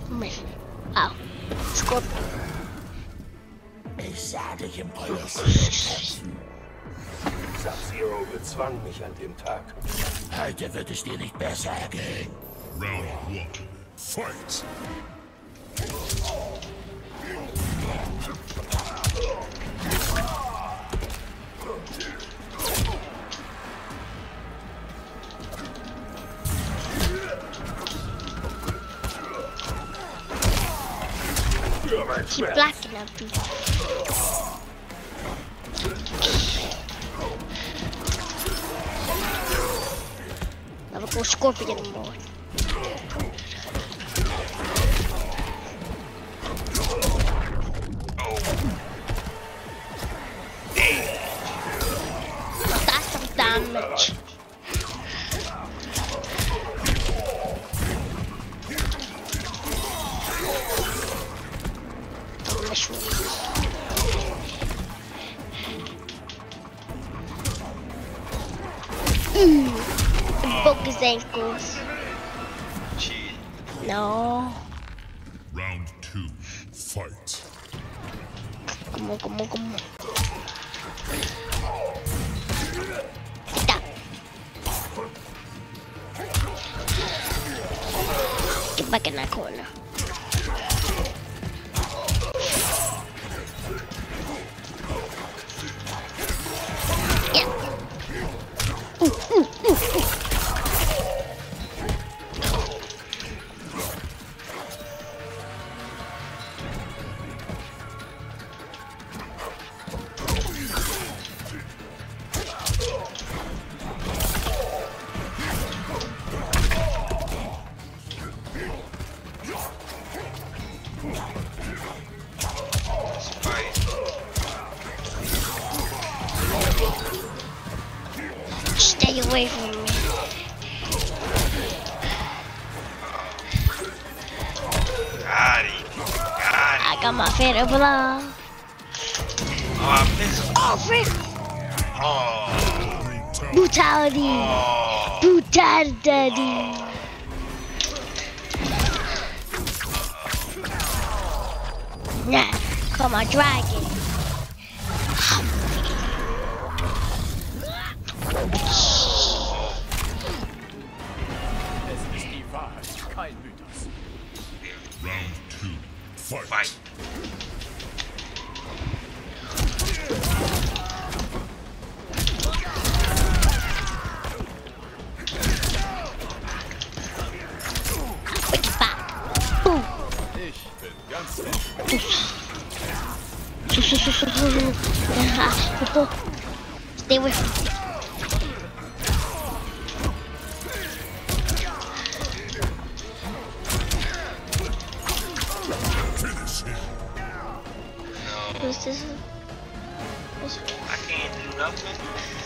Miss. Wow. Scorpion. Ich sah dich im Sub-Zero bezwang mich an dem Tag. Heute wird es dir nicht besser gehen. Round 1. Fight! Keep blocking them people. Never go Scorpion mode. That's some damage. Broke his ankles. Cheat. No. Round 2. Fight. Come on, come on, come on. Stop. Get back in that corner. Stay away from me. Got it. I got my favorite blow. Oh, I missed. Oh, frick. Oh. Brutality. Oh. Brutality. Nah, come on, dragon. Es ist die Wahrheit, kein Mythos. Round 2. Fight. Fight. Boom. Ich bin ganz Stay away from me. Finish him. Who's this? I can't do nothing.